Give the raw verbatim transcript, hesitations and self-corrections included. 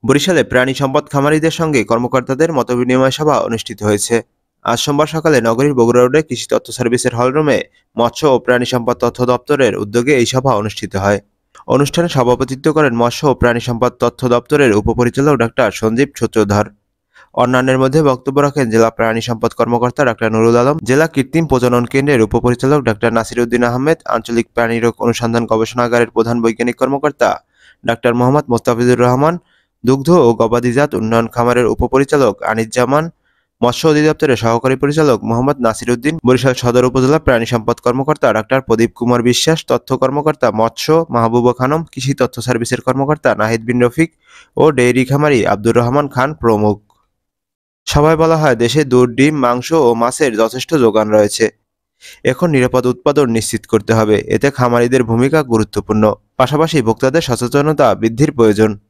বরিশালে প্রাণী সম্পদ খামারিদের সঙ্গে কর্মকর্তাদের মতবিনিময় সভা অনুষ্ঠিত হয়েছে। আজ সোমবার সকালে নগরীর বগুড়া রোডে কৃষি তথ্য সার্ভিসের হলরুমে মৎস্য ও প্রাণী সম্পদ তথ্য দপ্তরের উদ্যোগে এই সভা অনুষ্ঠিত হয়। অনুষ্ঠানে সভাপতিত্ব করেন মৎস্য ও প্রাণী সম্পদ তথ্য দপ্তরের উপপরিচালক ডাক্তার সঞ্জীব সূত্রধর। অন্যান্যের মধ্যে বক্তব্য রাখেন জেলা প্রাণী সম্পদ কর্মকর্তা ডাক্তার নুরুল আলম, জেলা কৃত্রিম প্রজনন কেন্দ্রের উপপরিচালক ডাক্তার নাসির উদ্দিন আহমেদ, আঞ্চলিক প্রাণী রোগ অনুসন্ধান গবেষণাগারের প্রধান বৈজ্ঞানিক কর্মকর্তা ডাক্তার মোহাম্মদ মোস্তাফিজুর রহমান, দুগ্ধ ও গবাদিজাত উন্নয়ন খামারের উপপরিচালক আনিস জামান, মৎস্য অধিদপ্তরের সহকারী পরিচালক মোহাম্মদ নাসির উদ্দিন, বরিশাল সদর উপজেলা প্রাণী সম্পদ কর্মকর্তা ডাক্তার প্রদীপ কুমার বিশ্বাস, তথ্য কর্মকর্তা মৎস্য মাহবুবা খানম, কৃষি তথ্য সার্ভিসের কর্মকর্তা নাহিদ বিন রফিক ও ডেইরি খামারি আব্দুর রহমান খান প্রমুখ। সভায় বলা হয়, দেশে দুধ, ডিম, মাংস ও মাছের যথেষ্ট যোগান রয়েছে। এখন নিরাপদ উৎপাদন নিশ্চিত করতে হবে। এতে খামারিদের ভূমিকা গুরুত্বপূর্ণ। পাশাপাশি ভোক্তাদের সচেতনতা বৃদ্ধির প্রয়োজন।